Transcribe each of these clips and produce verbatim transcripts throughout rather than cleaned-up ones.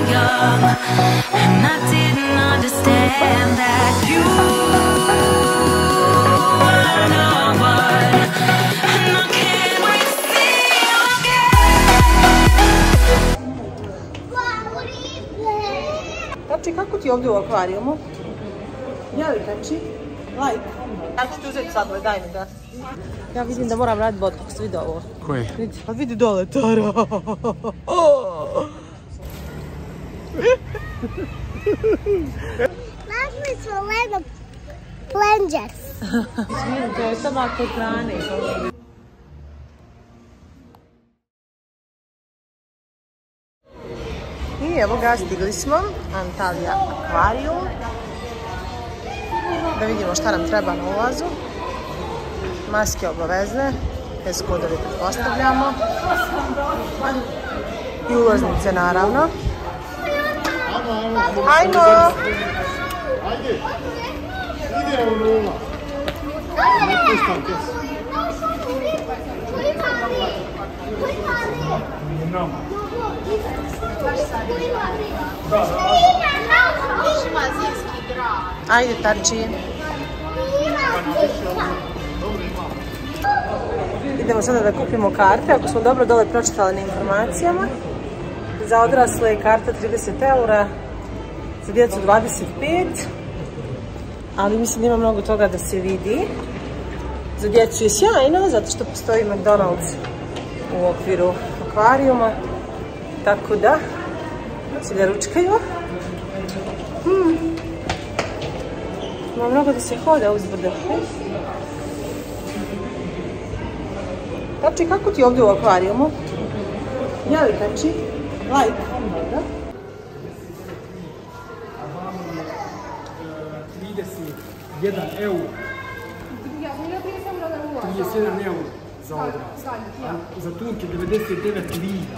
young, and I didn't understand that you were no one, and I can't wait to see you again. Tači, kako ti ovdje u akvarijumu? Jeli, Tači? Like. Ja ću ti uzeti sladoled, daj mi da. Ja vidim da moram raditi botox, vidi ovo. Koji? Vidi, pa vidi dole, Tara. Našli smo Lego Plungers. Svijem, to je samo kod hrane. I evo ga, stigli smo. Antalija akvarijum. Da vidimo šta nam treba na ulazu. Maske obavezne, bez kodovi pretpostavljamo. I ulaznice naravno. Hajmo! Ajde! Ide u nula! Ne puštam te se. Ajde, Tači. Idemo sada da kupimo karte, ako smo dobro dole pročitali na informacijama. Za odrasle je karta trideset eura, za djecu dvadeset pet, ali mislim da ima mnogo toga da se vidi. Za djecu je sjajno, zato što postoji McDonald's u okviru akvarijuma, tako da se da ručkaju. Hmm. Ima mnogo da se hoda uzbrdo. Tači, kako ti ovdje u akvarijumu? Jeli, Tači? Like. Dobro. trideset jedan euro. trideset jedan euro za odrast. Za tunke devedeset devet lira.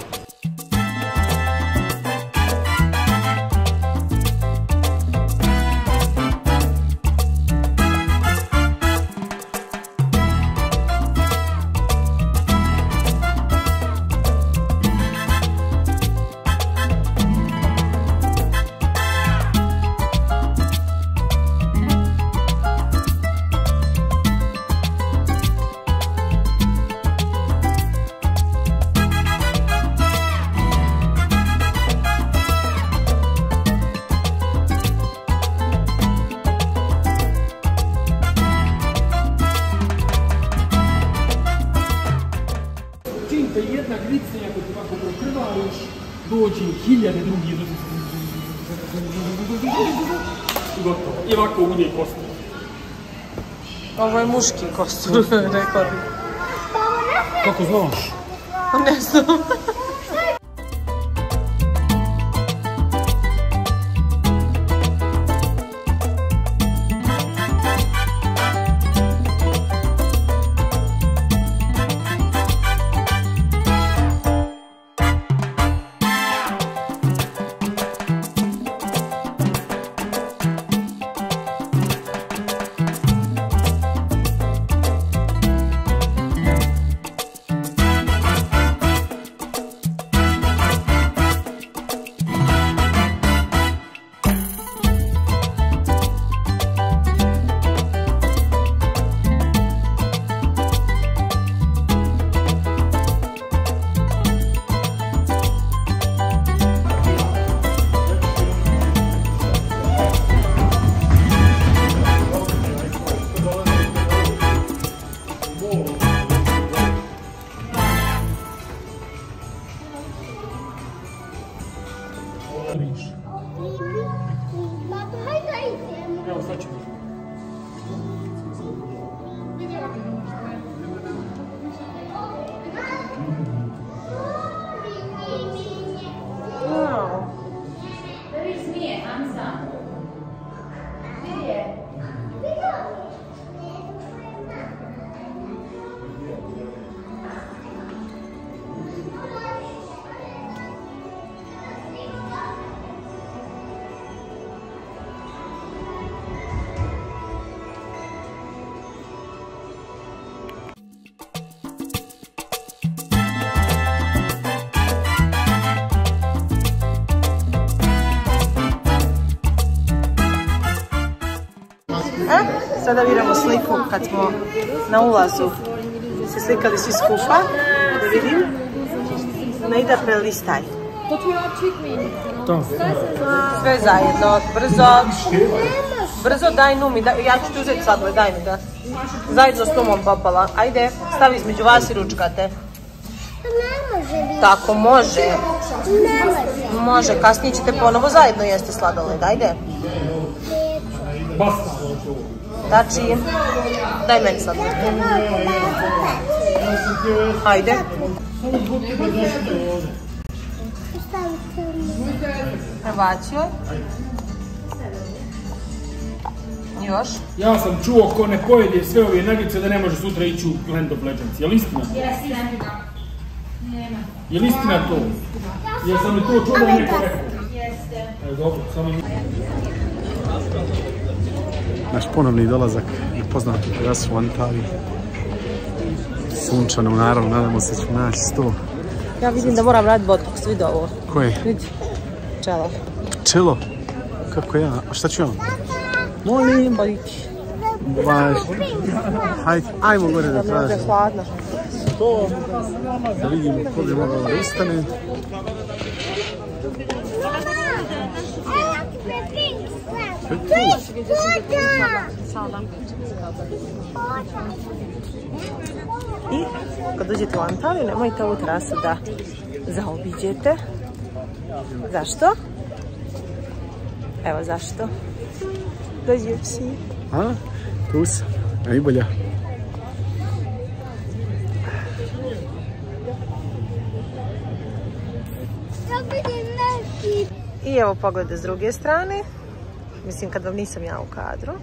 Jedna gricnija kod ovako prokrvališ, dođe hiljade drugih i gotovo. I ovako ulje i kostur. Ovo je muški kostur, rekao bih. Kako znaš? Ne znam. Evo sad ću. Sada vidimo sliku kad smo na ulazu se slikali svi skupa. Da vidim. Naida, prelistaj. To. Sve zajedno, brzo. Brzo daj Numi, daj, ja ću ti uzeti sladoled, daj mi ga. Zajedno s Numom popala. Ajde, stavi između vas i ručkate. Ne može biti. Tako, može. Ne može. Može, kasnije ćete ponovo zajedno jesti sladoled, ajde. Dači, daj meni sladoled. Ajde. Prebacio. Još. Ja sam čuo ko ne pojede sve ove nagice da ne može sutra ići u Land of Legends. Je li istina? Je li istina to? Jer sam li to čuo da je neko rekao? Jeste. Dobro, samo mi... Naš ponovni dolazak na poznatu terasu u Antaliji. Sunčano, naravno, nadamo se da ćemo naći sto. Ja vidim da moram raditi botoks, vidi ovo. Koje? Vidi. Čelo. Čelo? Kako ja? A šta ću ja? Molim, boliti. Baš. Hajde, ajmo gore da tražimo. Da je hladno. To. Da vidimo ko bi mogao da ustane. I kad dođete u Antaliju, nemojte ovu terasu da zaobiđete. Zašto? Evo zašto. Dođi psi. A? Tu sam. Najbolja. I evo poglede s druge strane. Mislim kad vam nisam ja u kadru.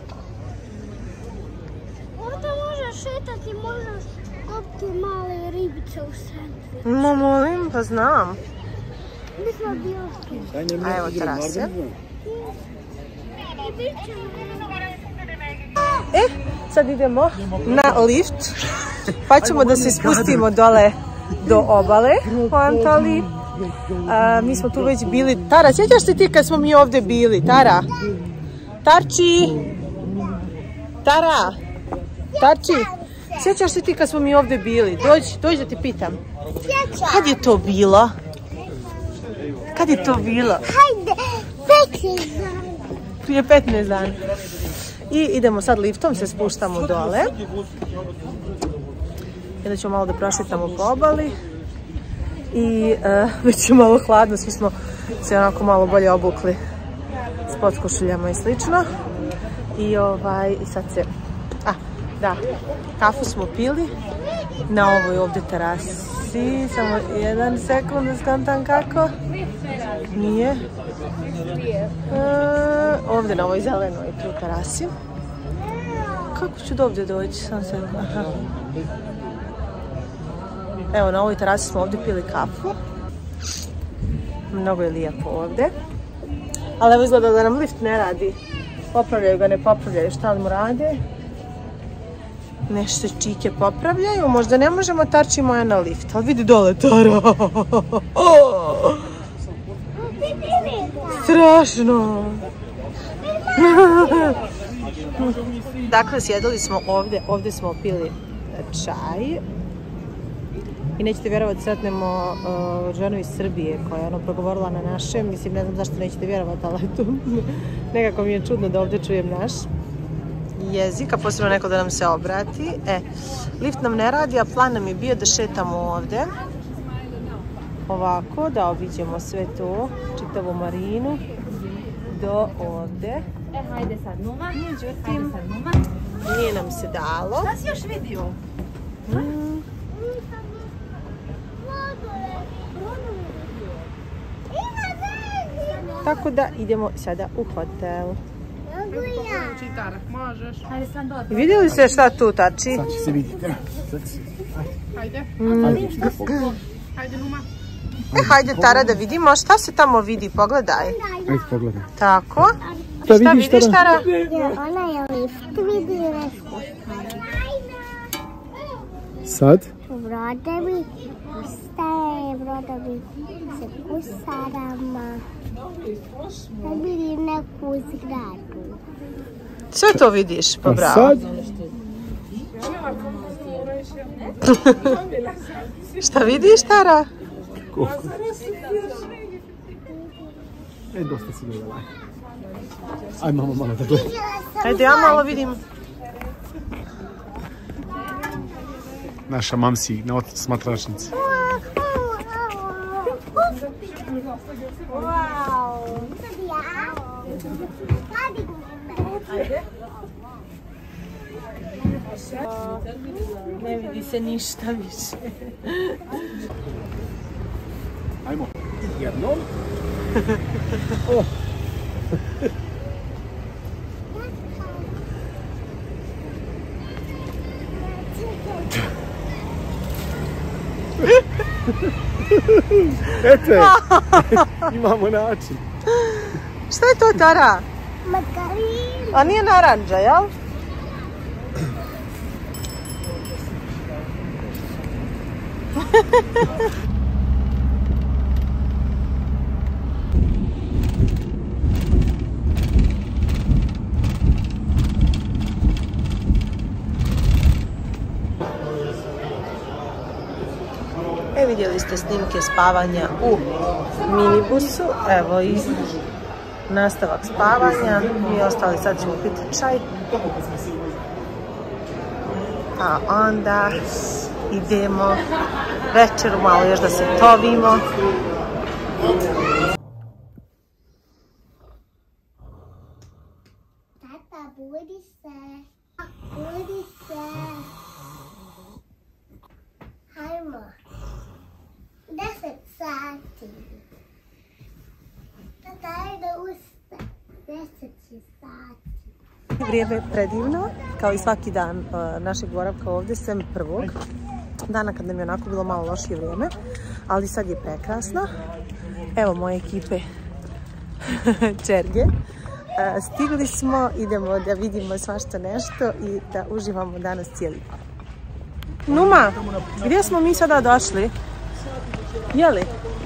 Ovdje možeš šetati, možeš kopiti male ribice u sredstvu. No molim, pa znam. Mi smo bili. A evo terase. E, sad idemo na lift. Pa ćemo da se spustimo dole do obale u Antaliji. A, mi smo tu već bili. Tara, sjećaš se ti kad smo mi ovdje bili? Tara? Tarči? Tara? Tarči? Sjećaš se ti kad smo mi ovdje bili? Dođi, dođi da ti pitam. Kad je to bilo? Kad je to bilo? Hajde, petnaest dana. Prije petnaest dana. I idemo sad liftom, se spuštamo dole. I onda ćemo malo da prošetamo po obali. I uh, već je malo hladno, svi smo se onako malo bolje obukli s potkošuljama i slično. I ovaj, i sad se, a, da, kafu smo pili na ovoj ovdje terasi. Samo jedan sekund da skontam kako. Nije. E, ovdje na ovoj zelenoj tu terasi. Kako ću do ovdje doći? Sam se, aha. Evo, na ovoj terasi smo ovdje pili kafu. Mnogo je lijepo ovdje. Ali evo izgleda da nam lift ne radi. Popravljaju ga, ne popravljaju. Šta li mu rade? Nešto čike popravljaju. Možda ne možemo tači moja na lift. Ali vidi dole, Tara. Strašno. Dakle, sjedili smo ovdje. Ovdje smo pili čaj. I nećete vjerovati, sretnemo uh, ženu iz Srbije koja je ono progovorila na našem. Mislim, ne znam zašto nećete vjerovati, ali tu nekako mi je čudno da ovdje čujem naš jezik, a posebno neko da nam se obrati. E, lift nam ne radi, a plan nam je bio da šetamo ovdje. Ovako, da obiđemo sve to, čitavu marinu, do ovdje. E, hajde sad Numa. Međutim, Hajde sad Numa. nije nam se dalo. Da si još vidio? Mm. Tako da idemo sada u hotel. Hajde sad dođe. I vidjeli ste šta tu tači? Sad će se vidjeti. Hajde. Hajde, Numa. E, hajde Tara da vidimo šta se tamo vidi, pogledaj. Ajde, pogledaj. Tako. Šta vidiš Tara? Ona je lift, vidi nešto. Sad? Brodovi, staje brodovi se kusarama. Da vidi neku zgradu. Sve to vidiš, pa bravo. Sad? Šta vidiš, Tara? Koliko? E, dosta si gledala. Aj, mama, malo da gledam. Ajde, ja malo vidim. Naša mamsi na smatračnici. Ne vidi se ništa više. Ajmo. Jednom. Oh. Ete, imamo način. Šta je to, Tara? Margarin. A nije naranđa, jel? E, vidjeli ste snimke spavanja u minibusu, evo i nastavak spavanja, mi ostali sad ćemo piti čaj, a onda idemo večeru malo još da se tovimo. Tata, budi se. Budi se. Hajmo. Deset sati. Tata, ajde usta. Deset je sati. Vrijeme je predivno, kao i svaki dan uh, našeg boravka ovdje, sem prvog dana kad nam je onako bilo malo lošije vrijeme, ali sad je prekrasno. Evo moje ekipe čerge. Uh, stigli smo, idemo da vidimo svašta nešto i da uživamo danas cijeli dan. Numa, gdje smo mi sada došli? Jeli?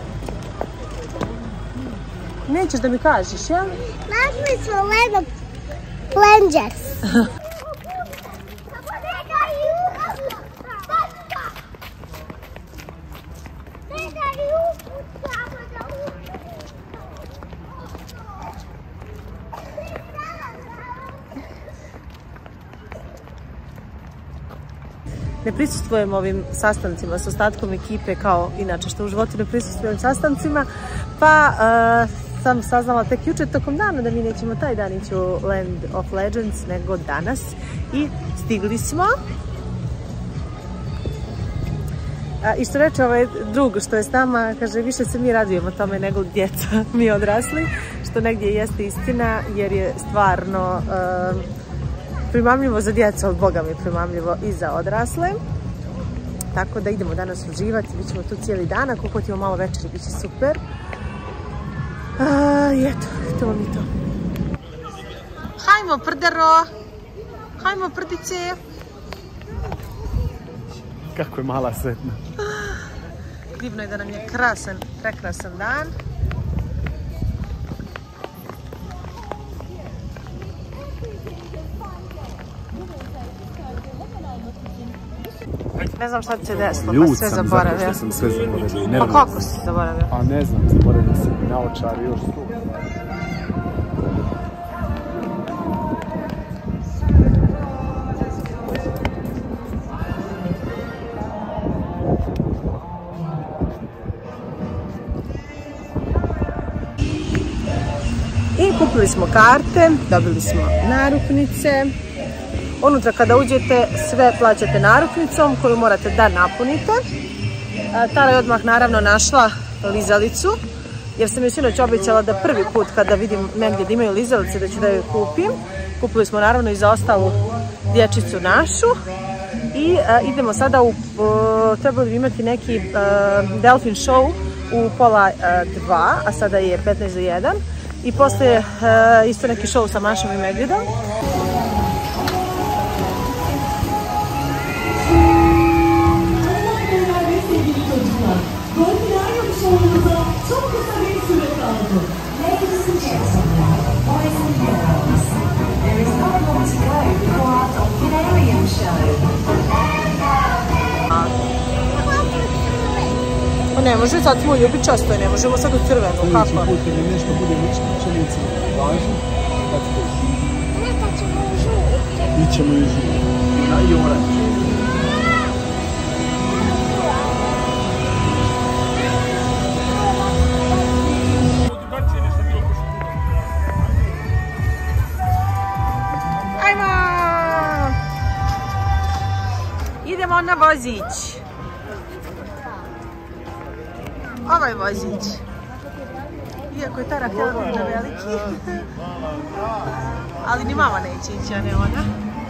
Nećeš da mi kažeš, jel? Našli smo Lego Plungers. Ne prisustvujem ovim sastancima s ostatkom ekipe kao inače što u životu ne prisustvujem sastancima, pa uh, sam saznala tek jučer tokom dana da mi nećemo taj dan ići u Land of Legends nego danas i stigli smo. Uh, I što reče ovaj drug što je s nama, kaže više se mi radujemo tome nego djeca, mi odrasli, što negdje jeste istina jer je stvarno uh, primamljivo za djecu, od Boga mi primamljivo i za odrasle. Tako da idemo danas uživati, bit ćemo tu cijeli dan, ako hotimo malo večeri, bit će super. A, I eto, to vam je to. Hajmo, prdero! Hajmo, prdice! Kako je mala sretna. Divno je da nam je krasan, prekrasan dan. Ne znam šta ti se desilo, pa sve zaboravio. Ljud sam zato što sam sve zaboravio. Pa kako si zaboravio? Pa ne znam, zaboravio sam i naočar i još sto. I kupili smo karte, dobili smo naruknice. Unutra kada uđete sve plaćate naruknicom koju morate da napunite. Tara je odmah naravno našla lizalicu jer sam joj sinoć obećala da prvi put kada vidim negdje da imaju lizalice da ću da joj kupim. Kupili smo naravno i za ostalu dječicu našu i a, idemo sada u, o, trebali bi imati neki a, delfin show u pola a, dva, a sada je petnaest do jedan i poslije a, isto neki show sa Mašom i Medvjedom. Ladies and gentlemen, boys and girls, there is no more Pa ne može, sad smo ljubičasto i ne možemo sad u crvenu, kako? Sljedeći put kad mi nešto bude ništa, ćemo i crveno. Važno? Kad stiš? Nekad ćemo i žuti. Ićemo i žuti. A i oranž. Ajmo! Idemo na vozić. Ovaj vozić. Iako je Tara htjela biti na veliki. Ali ni mama neće ići, a ne ona.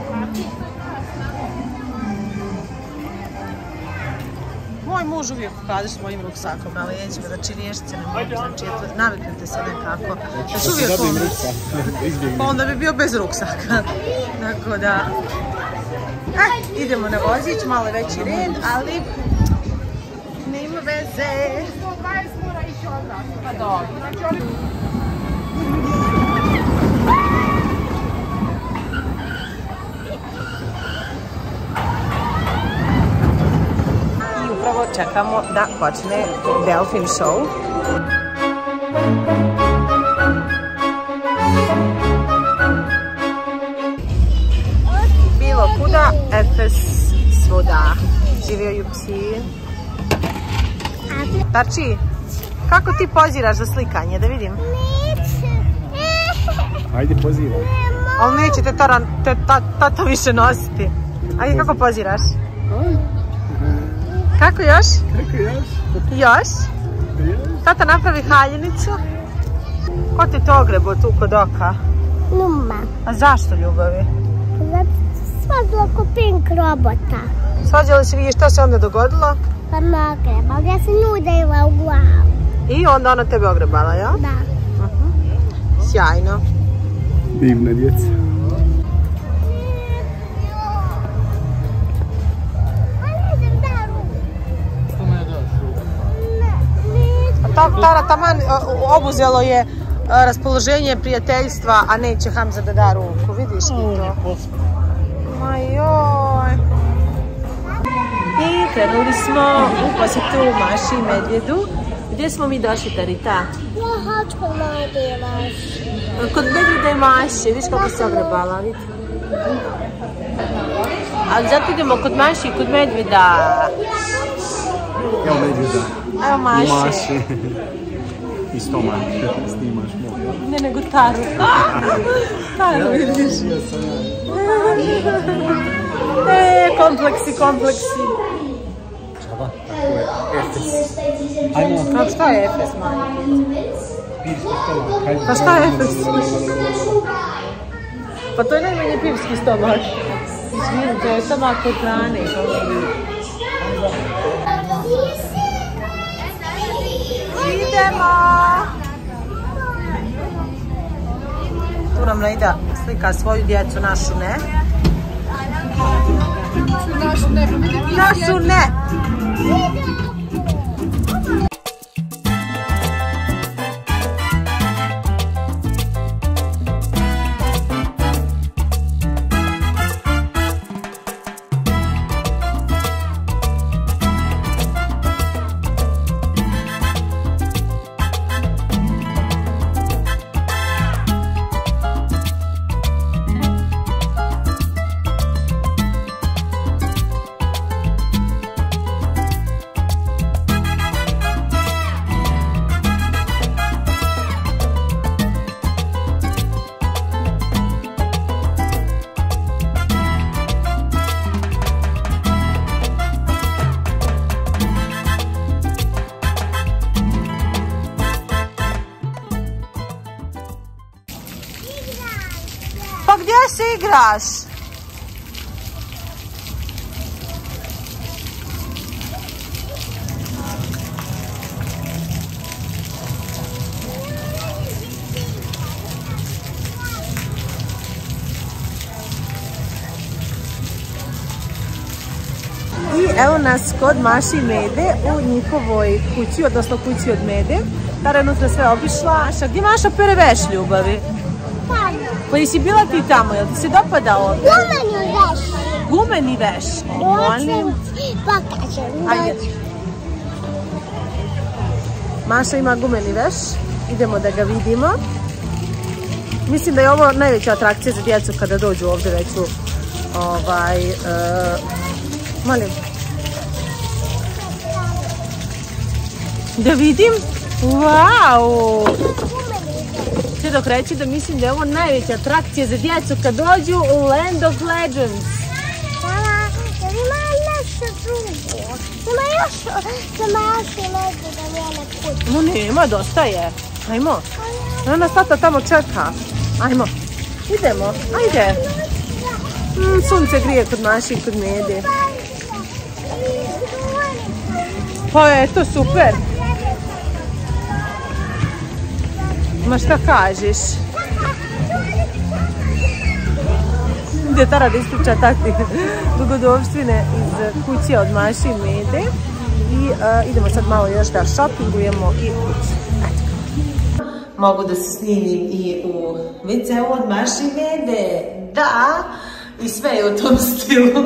Moj muž uvijek kaže s mojim ruksakom, ali nećemo da činješće ne mogu, znači eto, naviknite se nekako. Znači uvijek on, pa onda bi bio bez ruksaka. Tako da, eh, idemo na vozić, malo veći red, ali nema veze. Pa dobro. I upravo čekamo da počne Delfin show. Bilo kuda, Efes svuda. Živio Jupsi. Tarči, kako ti poziraš za slikanje, da vidim? Ajde, poziraj. Ali neće te tata te, ta, ta, više nositi. Ajde, kako poziraš? Kako još? Kako još? Još? Tata napravi haljinicu. Ko te to ogrebo tu kod oka? Numa. A zašto, ljubavi? Zato svađala ko Pink robota. Svađali se vi, šta se onda dogodilo? Pa me ogrebala, ja sam nju udarila u glavu. I onda ona tebe ogrebala, ja? Da. Uh-huh. Sjajno. Divna djeca. Tara taman obuzelo je raspoloženje prijateljstva, a neće Hamza da da ruku, vidiš ti to? Ma joj. I krenuli smo u posjetu Maši i Medvjedu. Gdje smo mi došli, Tarita? Ja hoću kod Medvjede Maši. Kod Medvjede i Maši, vidiš kako se ogrebala, vidi. Ali zato idemo kod Maši i kod Medvjeda. Evo Medvjeda. Evo Maši. Maši. I stomak. Snimaš moj. Ne, nego Taru. Taru, vidiš. E, kompleksi, kompleksi. Čava, tako je. Efes. Ajmo. A šta je Efes, manje? Pivski stomak. Hajde. Pa šta je Efes? Pa to je najmanje pivski stomak. Izvini, to je stomak od hrane. Idemo! Tu nam Naida slika svoju djecu, našu ne. Našu ne. Našu ne! Pa gdje se igraš? I evo nas kod Maši i Mede u njihovoj kući, odnosno kući od Mede. Tara je unutra sve obišla. Maša, gdje Maša pere veš, ljubavi? Tamo. Pa jesi bila ti tamo, jel ti se dopada ovdje? Lomenu veš. gumeni veš. Molim. Pokažem. Ajde. Maša ima gumeni veš. Idemo da ga vidimo. Mislim da je ovo najveća atrakcija za djecu kada dođu ovdje već u ovaj... Uh, molim. Da vidim. Wow! Sve dok reći da mislim da je ovo najveća atrakcija za djecu kad dođu u Land of Legends. Mama, jel ima nešto drugo? Ima još za maše lego da vole kući. No nema, dosta je. Ajmo. Ona tata tamo čeka. Ajmo. Idemo. Ajde. Mm, sunce grije kod Maši i kod Mede. Pa eto, super. Ma šta kažeš? Gdje Tara da ispriča takve dogodovštine iz kuće od Maši i Mede. I uh, idemo sad malo još da šopingujemo i kući. Mogu da se snimim i u ve ce u od Maši i Mede. Da! I sve je u tom stilu.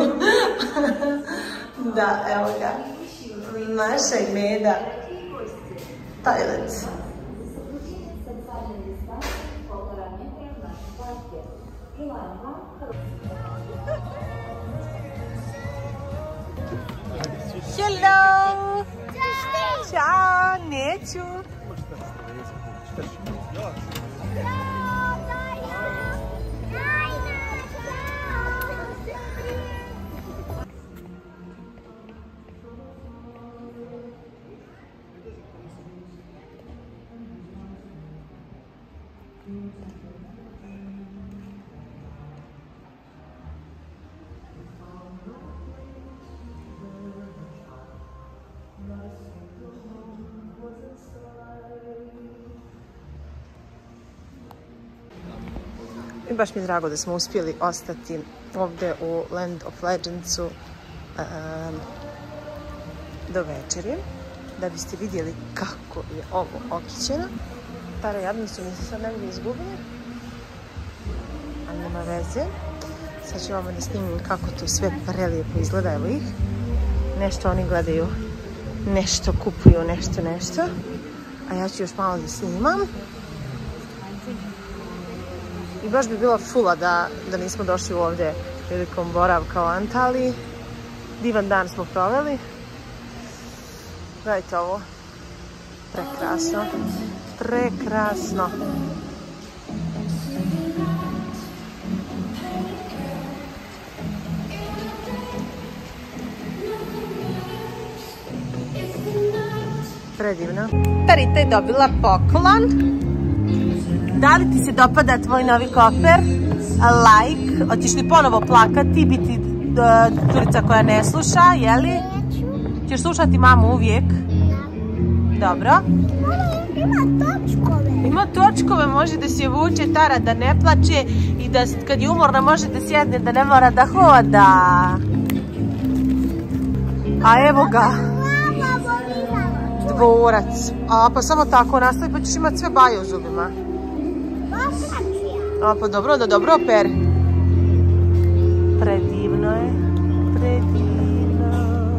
Da, evo ga. Maša i Meda. Toilet. Hello! Ćao, neću. I baš mi je drago da smo uspjeli ostati ovdje u Land of Legendsu um, do večeri, da biste vidjeli kako je ovo okićeno. Tara, jadno su mi se sad negdje izgubili, a nema veze. Sad ću vam da snimim kako to sve prelijepo izgleda, evo ih. Nešto oni gledaju, nešto kupuju, nešto, nešto. A ja ću još malo da snimam. I baš bi bila fula da, da nismo došli ovdje prilikom boravka u Antaliji. Divan dan smo proveli. Gledajte ovo. Prekrasno. Prekrasno. Predivno. Tarita je dobila poklon. Da li ti se dopada tvoj novi kofer? Like. Hoćeš li ponovo plakati, biti uh, curica koja ne sluša, jeli? Ćeš slušati mamu uvijek? Dobro. Ima točkove. Ima točkove, može da se vuče Tara, da ne plače i da kad je umorna može da sjedne, da ne mora da hoda. A evo ga. Dvorac. A pa samo tako nastavi pa ćeš imati sve baje u zubima. A pa dobro, da dobro per. Predivno je. Predivno.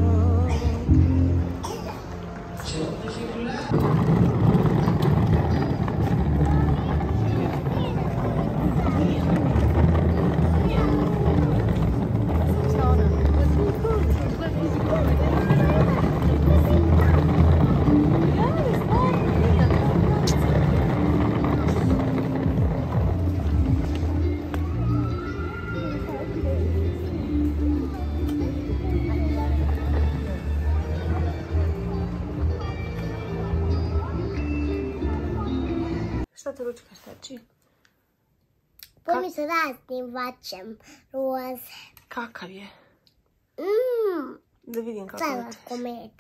Šta te ručka šteči? Puni se raznim vaćem roze. Kakav je? Mmm, Da vidim kako je. slatko med.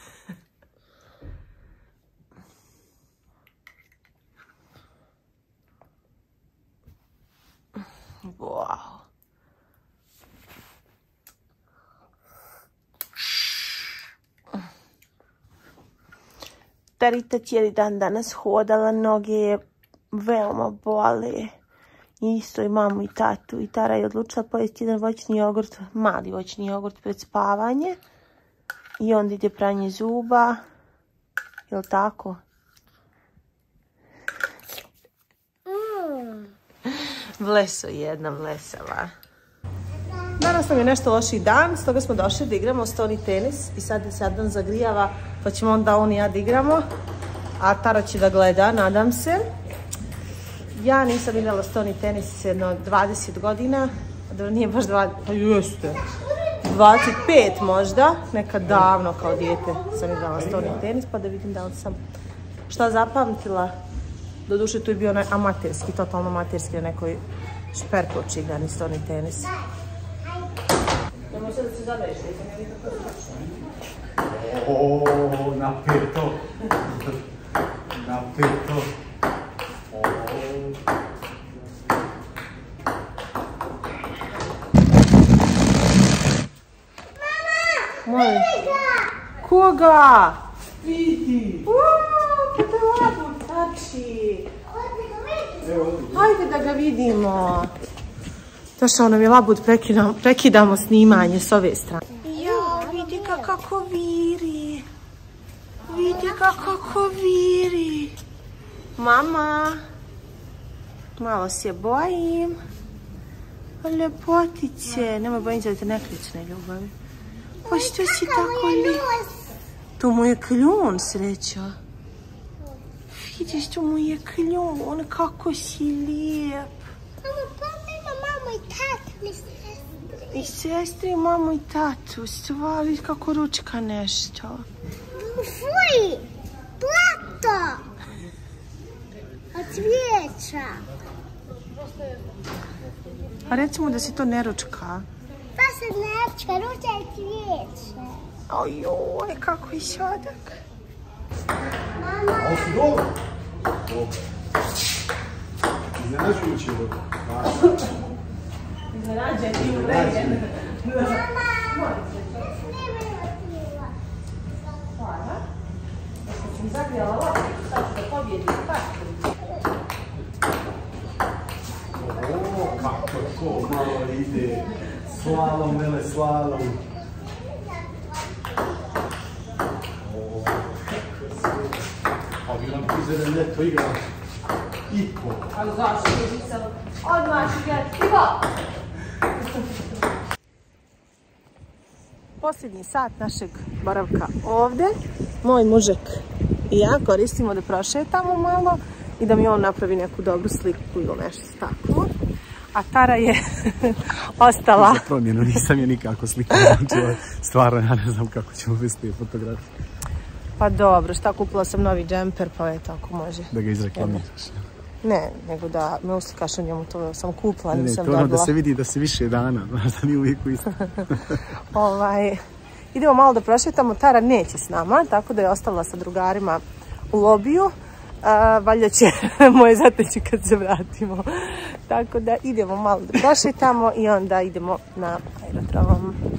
Wow. Tarita cijeli dan danas hodala, noge je veoma bole. Isto i mamu i tatu. I Tara je odlučila pojesti jedan voćni jogurt, mali voćni jogurt pred spavanje. I onda ide pranje zuba. Jel' tako? Mm. Vleso jedna vlesava. Danas nam je nešto lošiji dan, stoga smo došli da igramo stoni tenis i sad se Adnan zagrijava, pa ćemo onda on i ja da igramo. A Tara će da gleda, nadam se. Ja nisam igrala stoni tenis jedno dvadeset godina, da nije baš dvadeset, pa jeste, dvadeset pet možda, nekad davno kao dijete sam igrala stoni tenis, pa da vidim da li sam šta zapamtila. Doduše tu je bio onaj amaterski, totalno amaterski na nekoj šperploči igrani stoni tenis. Nemoj se da se zadaješ, nisam ja nikako slušao. Oooo, napeto. Napeto. Molim. Koga? Vidi. Uuu, pa to je labo, tači. Hajde da ga vidimo. Došao nam je labud, prekidamo, prekidamo snimanje s ove strane. Jo, vidi ga kako viri. Vidi ga kako viri. Mama. Malo se bojim. Lepotice. Nemoj bojim se da te ne klične ljubavi. Pa što si tako lijep? To mu je kljun, sreća. Vidiš, to mu je kljun. Kako si lijep. Mama, pomimo mamu i tatu, mi sestri. I sestri, mamu i tatu. Stvari kako ručka nešto. Fuj, blato. Od cvijeća. A recimo da se to ne ručka. Pa se nečka, ruča i cvijeće. Ojoj, kako je sladak. Mama, Ovo su dobro. Dobro. Iznenađujući je dobro. Iznenađen i uređen. mama. Hvala. Što sam zagrijala loptu, sad ću da pobijedim partiju. O, kako to malo ide. Slalom, vele slalom. O, kako se... Pa bi nam prizere ljeto igrao. I po. Ali zašto je nisam odmah igrati? Ivo! Posljednji sat našeg boravka ovde. Moj mužek i ja koristimo da prošetamo malo i da mi on napravi neku dobru sliku ili nešto tako. A Tara je ostala... Za promjenu nisam je nikako slikao. Stvarno, ja ne znam kako ćemo bez te fotografije. Pa dobro, šta, kupila sam novi džemper, pa eto, ako može. Da ga izreklamiraš. Ne, nego da me uslikaš o njemu, to sam kupila, Ne, ne, nisam to ono dobila. da se vidi da se više dana, znaš da mi uvijek u isto. Ovaj, idemo malo da prošetamo, Tara neće s nama, tako da je ostala sa drugarima u lobiju. A, valjda će moje zateći kad se vratimo. Tako da idemo malo da prošetamo i onda idemo na aerodrom.